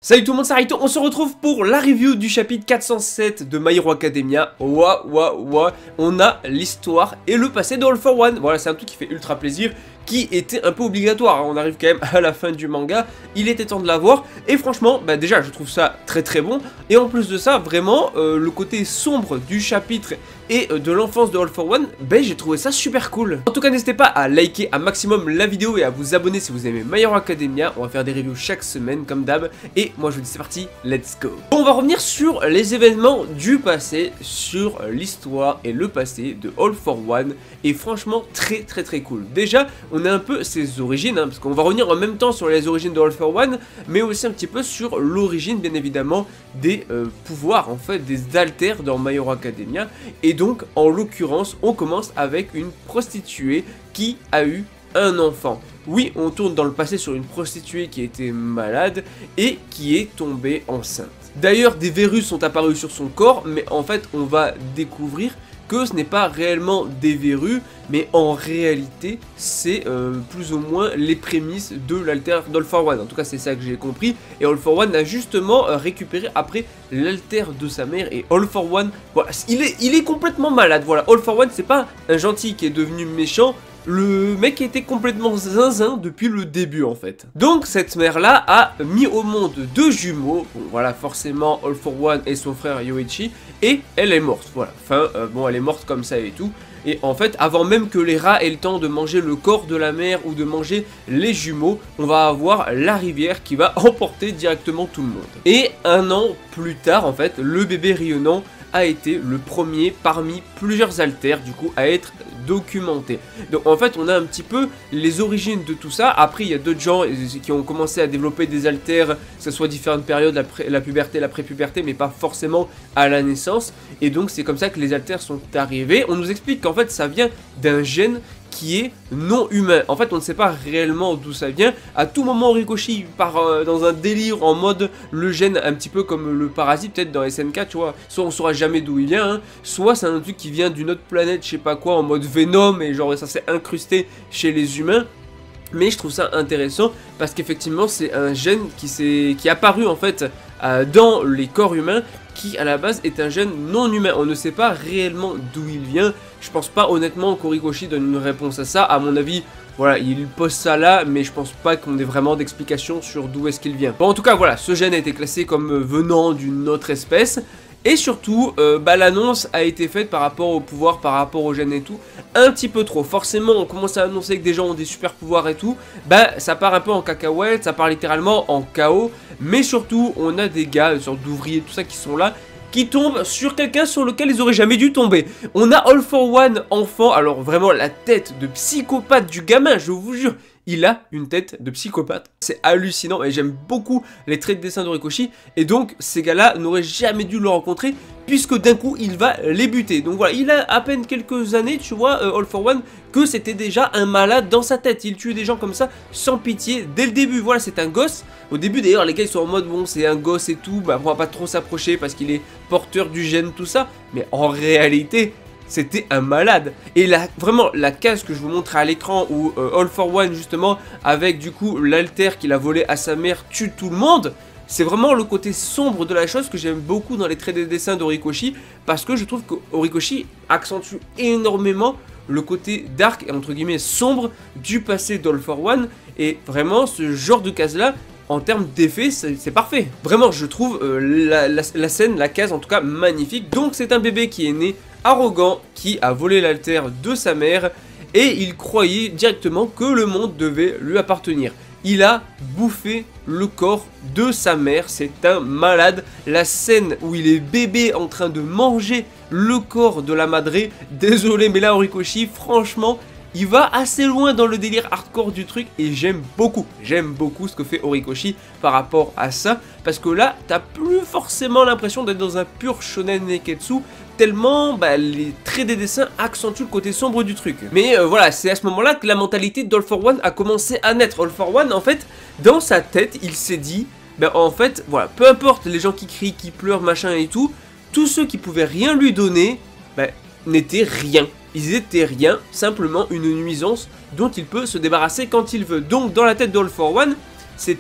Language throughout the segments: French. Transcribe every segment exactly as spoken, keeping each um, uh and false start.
Salut tout le monde, c'est Raito, on se retrouve pour la review du chapitre quatre cent sept de My Hero Academia. Ouah, ouah, ouah, on a l'histoire et le passé de All for One. Voilà, c'est un truc qui fait ultra plaisir, qui était un peu obligatoire. On arrive quand même à la fin du manga, il était temps de l'avoir. Et franchement, bah déjà, je trouve ça très très bon. Et en plus de ça, vraiment, euh, le côté sombre du chapitre et euh, de l'enfance de All for One, bah j'ai trouvé ça super cool. En tout cas, n'hésitez pas à liker un maximum la vidéo et à vous abonner si vous aimez My Hero Academia. On va faire des reviews chaque semaine comme d'hab. Et moi je vous dis c'est parti, let's go. On va revenir sur les événements du passé, sur l'histoire et le passé de All for One. Et franchement très très très cool. Déjà on a un peu ses origines, hein, parce qu'on va revenir en même temps sur les origines de All for One, mais aussi un petit peu sur l'origine bien évidemment des euh, pouvoirs en fait, des alters dans My Hero Academia. Et donc en l'occurrence on commence avec une prostituée qui a eu un enfant. Oui, on tourne dans le passé sur une prostituée qui était malade et qui est tombée enceinte. D'ailleurs, des verrues sont apparues sur son corps, mais en fait, on va découvrir que ce n'est pas réellement des verrues, mais en réalité, c'est euh, plus ou moins les prémices de l'alter d'All for One. En tout cas, c'est ça que j'ai compris. Et All for One a justement euh, récupéré après l'alter de sa mère. Et All for One, voilà, il est, il est complètement malade. Voilà, All for One, c'est pas un gentil qui est devenu méchant. Le mec était complètement zinzin depuis le début en fait. Donc cette mère là a mis au monde deux jumeaux. Bon voilà, forcément All for One et son frère Yoichi. Et elle est morte, voilà. Enfin euh, bon, elle est morte comme ça et tout. Et en fait, avant même que les rats aient le temps de manger le corps de la mère ou de manger les jumeaux, on va avoir la rivière qui va emporter directement tout le monde. Et un an plus tard en fait, le bébé rayonnant a été le premier parmi plusieurs alters du coup à être documenté. Donc en fait on a un petit peu les origines de tout ça. Après il y a d'autres gens qui ont commencé à développer des alters, que ce soit différentes périodes, la, la puberté, la pré-puberté, mais pas forcément à la naissance. Et donc c'est comme ça que les alters sont arrivés. On nous explique qu'en fait ça vient d'un gène qui est non humain. En fait on ne sait pas réellement d'où ça vient. À tout moment Horikoshi part euh, dans un délire en mode le gène un petit peu comme le parasite peut-être dans S N K, tu vois. Soit on saura jamais d'où il vient, hein, soit c'est un truc qui vient d'une autre planète, je sais pas quoi, en mode Venom et genre ça s'est incrusté chez les humains. Mais je trouve ça intéressant parce qu'effectivement c'est un gène qui, est, qui est apparu en fait euh, dans les corps humains, qui à la base est un gène non humain. On ne sait pas réellement d'où il vient. Je pense pas honnêtement qu'Horikoshi donne une réponse à ça. À mon avis, voilà, il pose ça là, mais je pense pas qu'on ait vraiment d'explication sur d'où est-ce qu'il vient. Bon, en tout cas, voilà, ce gène a été classé comme venant d'une autre espèce. Et surtout, euh, bah, l'annonce a été faite par rapport au pouvoir, par rapport au gène et tout, un petit peu trop. Forcément, on commence à annoncer que des gens ont des super pouvoirs et tout, bah ça part un peu en cacahuète, ça part littéralement en chaos. Mais surtout, on a des gars, une sorte d'ouvriers, tout ça qui sont là, qui tombent sur quelqu'un sur lequel ils auraient jamais dû tomber. On a All for One enfant, alors vraiment la tête de psychopathe du gamin, je vous jure. Il a une tête de psychopathe. C'est hallucinant et j'aime beaucoup les traits de dessin d'Horikoshi. Et donc, ces gars-là n'auraient jamais dû le rencontrer puisque d'un coup, il va les buter. Donc voilà, il a à peine quelques années, tu vois, euh, All for One, que c'était déjà un malade dans sa tête. Il tue des gens comme ça, sans pitié, dès le début. Voilà, c'est un gosse. Au début, d'ailleurs, les gars, ils sont en mode, bon, c'est un gosse et tout, bah, on va pas trop s'approcher parce qu'il est porteur du gène, tout ça. Mais en réalité, c'était un malade. Et là, vraiment, la case que je vous montre à l'écran où euh, All for One, justement, avec du coup l'alter qu'il a volé à sa mère, tue tout le monde. C'est vraiment le côté sombre de la chose que j'aime beaucoup dans les traits des dessins d'Horikoshi, parce que je trouve que Horikoshi accentue énormément le côté dark et entre guillemets sombre du passé d'All for One. Et vraiment, ce genre de case-là, en termes d'effet, c'est parfait. Vraiment, je trouve euh, la, la, la scène, la case en tout cas, magnifique. Donc c'est un bébé qui est né arrogant, qui a volé l'alter de sa mère, et il croyait directement que le monde devait lui appartenir. Il a bouffé le corps de sa mère, c'est un malade. La scène où il est bébé en train de manger le corps de la madré, désolé mais là Horikoshi, franchement, il va assez loin dans le délire hardcore du truc et j'aime beaucoup, j'aime beaucoup ce que fait Horikoshi par rapport à ça, parce que là, t'as plus forcément l'impression d'être dans un pur shonen neketsu, tellement bah, les traits des dessins accentuent le côté sombre du truc. Mais euh, voilà, c'est à ce moment-là que la mentalité d'All for One a commencé à naître. All for One, en fait, dans sa tête, il s'est dit, ben en fait, voilà, peu importe les gens qui crient, qui pleurent, machin et tout, tous ceux qui pouvaient rien lui donner, ben, n'étaient rien. Ils étaient rien, simplement une nuisance dont il peut se débarrasser quand il veut. Donc dans la tête d'All for One, c'était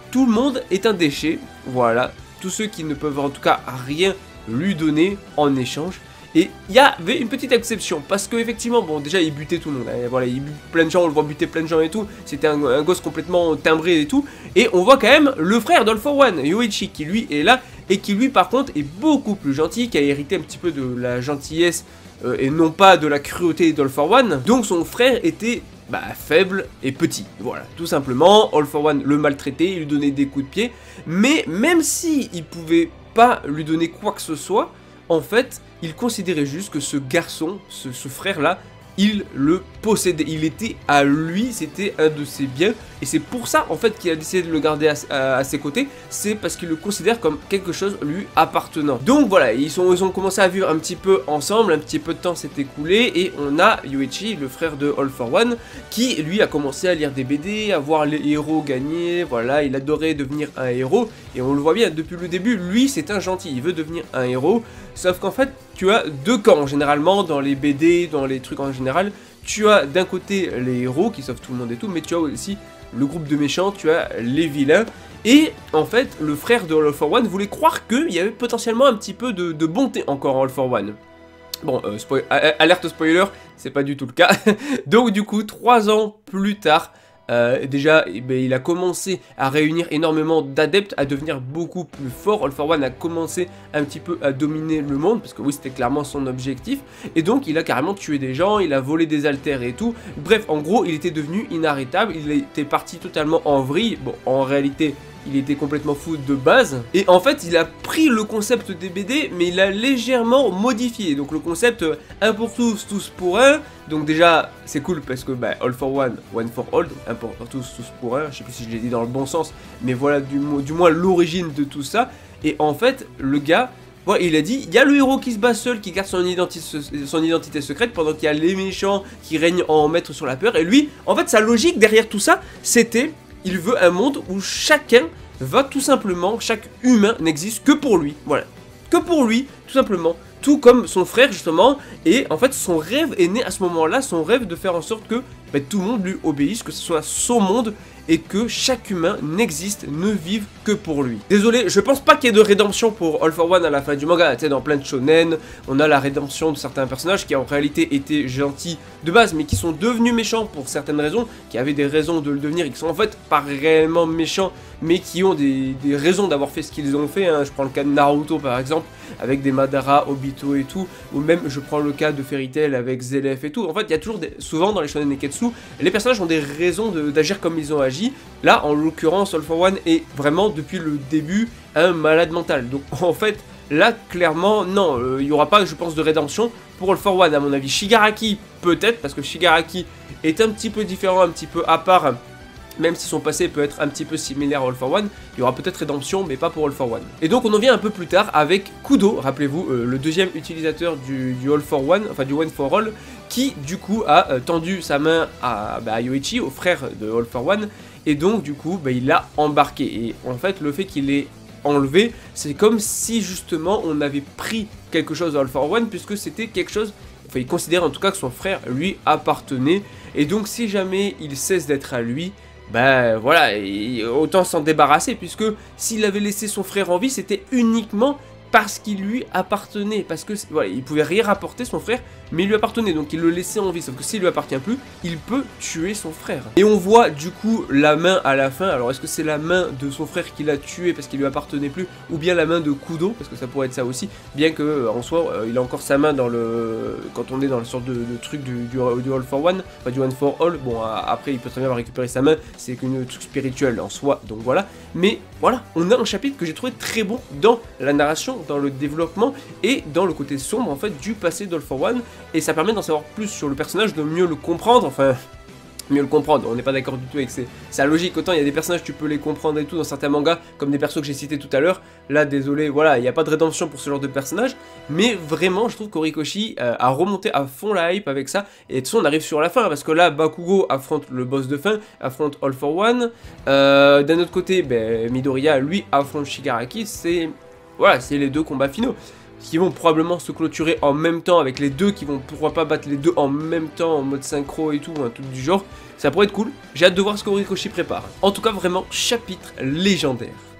tout le monde est un déchet, voilà, tous ceux qui ne peuvent en tout cas rien lui donner en échange. Et il y avait une petite exception, parce que effectivement, bon déjà il butait tout le monde, hein, voilà, il bute plein de gens, on le voit buter plein de gens et tout, c'était un, un gosse complètement timbré et tout, et on voit quand même le frère d'All for One, Yoichi, qui lui est là, et qui lui par contre est beaucoup plus gentil, qui a hérité un petit peu de la gentillesse, euh, et non pas de la cruauté d'All for One, donc son frère était... bah, faible et petit, voilà, tout simplement. All for One le maltraitait, il lui donnait des coups de pied, mais même si il pouvait pas lui donner quoi que ce soit, en fait, il considérait juste que ce garçon, ce, ce frère-là, il le possédait, il était à lui, c'était un de ses biens, et c'est pour ça, en fait, qu'il a décidé de le garder à, à, à ses côtés, c'est parce qu'il le considère comme quelque chose lui appartenant. Donc voilà, ils, sont, ils ont commencé à vivre un petit peu ensemble, un petit peu de temps s'est écoulé, et on a Yoichi, le frère de All for One, qui lui a commencé à lire des B D, à voir les héros gagner, voilà, il adorait devenir un héros, et on le voit bien, depuis le début, lui c'est un gentil, il veut devenir un héros, sauf qu'en fait, tu as deux camps, généralement, dans les B D, dans les trucs en général, tu as d'un côté les héros qui sauvent tout le monde et tout, mais tu as aussi le groupe de méchants, tu as les vilains, et en fait, le frère de All for One voulait croire qu'il y avait potentiellement un petit peu de, de bonté encore en All for One. Bon, euh, spoil alerte spoiler, c'est pas du tout le cas. Donc du coup, trois ans plus tard, Euh, déjà, eh ben, il a commencé à réunir énormément d'adeptes, à devenir beaucoup plus fort. All for One a commencé un petit peu à dominer le monde, parce que oui, c'était clairement son objectif. Et donc, il a carrément tué des gens, il a volé des haltères et tout. Bref, en gros, il était devenu inarrêtable, il était parti totalement en vrille. Bon, en réalité... il était complètement fou de base, et en fait il a pris le concept des B D, mais il l'a légèrement modifié, donc le concept euh, un pour tous, tous pour un, donc déjà c'est cool parce que bah, all for one, one for all, donc un pour tous, tous pour un, je sais plus si je l'ai dit dans le bon sens, mais voilà du, du moins l'origine de tout ça, et en fait le gars, ouais, il a dit, il y a le héros qui se bat seul, qui garde son identité, son identité secrète, pendant qu'il y a les méchants qui règnent en maître sur la peur, et lui, en fait sa logique derrière tout ça, c'était... il veut un monde où chacun va tout simplement, chaque humain n'existe que pour lui, voilà, que pour lui, tout simplement, tout comme son frère justement, et en fait son rêve est né à ce moment-là, son rêve de faire en sorte que bah, tout le monde lui obéisse, que ce soit son monde, et que chaque humain n'existe, ne vive que pour lui. Désolé, je pense pas qu'il y ait de rédemption pour All for One à la fin du manga, tu sais, dans plein de shonen, on a la rédemption de certains personnages qui en réalité étaient gentils de base, mais qui sont devenus méchants pour certaines raisons, qui avaient des raisons de le devenir, et qui sont en fait pas réellement méchants, mais qui ont des, des raisons d'avoir fait ce qu'ils ont fait, hein. Je prends le cas de Naruto par exemple, avec des Madara, Obito et tout, ou même je prends le cas de Fairy Tail avec Zelef et tout. En fait, il y a toujours des, souvent dans les shonen neketsu, les personnages ont des raisons d'agir comme ils ont agi. Là, en l'occurrence, All for One est vraiment depuis le début un malade mental. Donc en fait, là clairement, non, il euh, n'y aura pas, je pense, de rédemption pour All for One à mon avis. Shigaraki peut-être, parce que Shigaraki est un petit peu différent, un petit peu à part. Même si son passé peut être un petit peu similaire à All for One, il y aura peut-être rédemption, mais pas pour All for One. Et donc on en vient un peu plus tard avec Kudo, rappelez-vous, euh, le deuxième utilisateur du, du All for One, enfin du One for All, qui du coup a euh, tendu sa main à, bah, à Yoichi, au frère de All for One, et donc du coup bah, il l'a embarqué. Et en fait le fait qu'il ait enlevé, c'est comme si justement on avait pris quelque chose à All for One, puisque c'était quelque chose... Enfin, il considère en tout cas que son frère lui appartenait, et donc si jamais il cesse d'être à lui, ben voilà, autant s'en débarrasser, puisque s'il avait laissé son frère en vie, c'était uniquement parce qu'il lui appartenait, parce que voilà, il pouvait rien rapporter son frère, mais il lui appartenait, donc il le laissait en vie, sauf que s'il lui appartient plus, il peut tuer son frère. Et on voit du coup la main à la fin, alors est-ce que c'est la main de son frère qui l'a tué parce qu'il lui appartenait plus, ou bien la main de Kudo, parce que ça pourrait être ça aussi, bien que en soi, euh, il a encore sa main dans le... quand on est dans le sorte de, de truc du, du, du All for One, enfin du One for All, bon après il peut très bien avoir récupéré sa main, c'est qu'une truc spirituel en soi, donc voilà, mais voilà, on a un chapitre que j'ai trouvé très bon dans la narration, dans le développement et dans le côté sombre en fait du passé d'All for One, et ça permet d'en savoir plus sur le personnage, de mieux le comprendre, enfin mieux le comprendre, on n'est pas d'accord du tout avec sa logique. Autant il y a des personnages tu peux les comprendre et tout dans certains mangas, comme des persos que j'ai cités tout à l'heure, là désolé, voilà, il n'y a pas de rédemption pour ce genre de personnage, mais vraiment je trouve qu'Horikoshi euh, a remonté à fond la hype avec ça, et de toute façon on arrive sur la fin, parce que là Bakugo affronte le boss de fin, affronte All for One, euh, d'un autre côté ben, Midoriya lui affronte Shigaraki, c'est... voilà, c'est les deux combats finaux. qui vont probablement se clôturer en même temps avec les deux qui vont pourquoi pas battre les deux en même temps en mode synchro et tout, un truc du genre. Ça pourrait être cool. J'ai hâte de voir ce qu'Horikoshi prépare. En tout cas, vraiment, chapitre légendaire.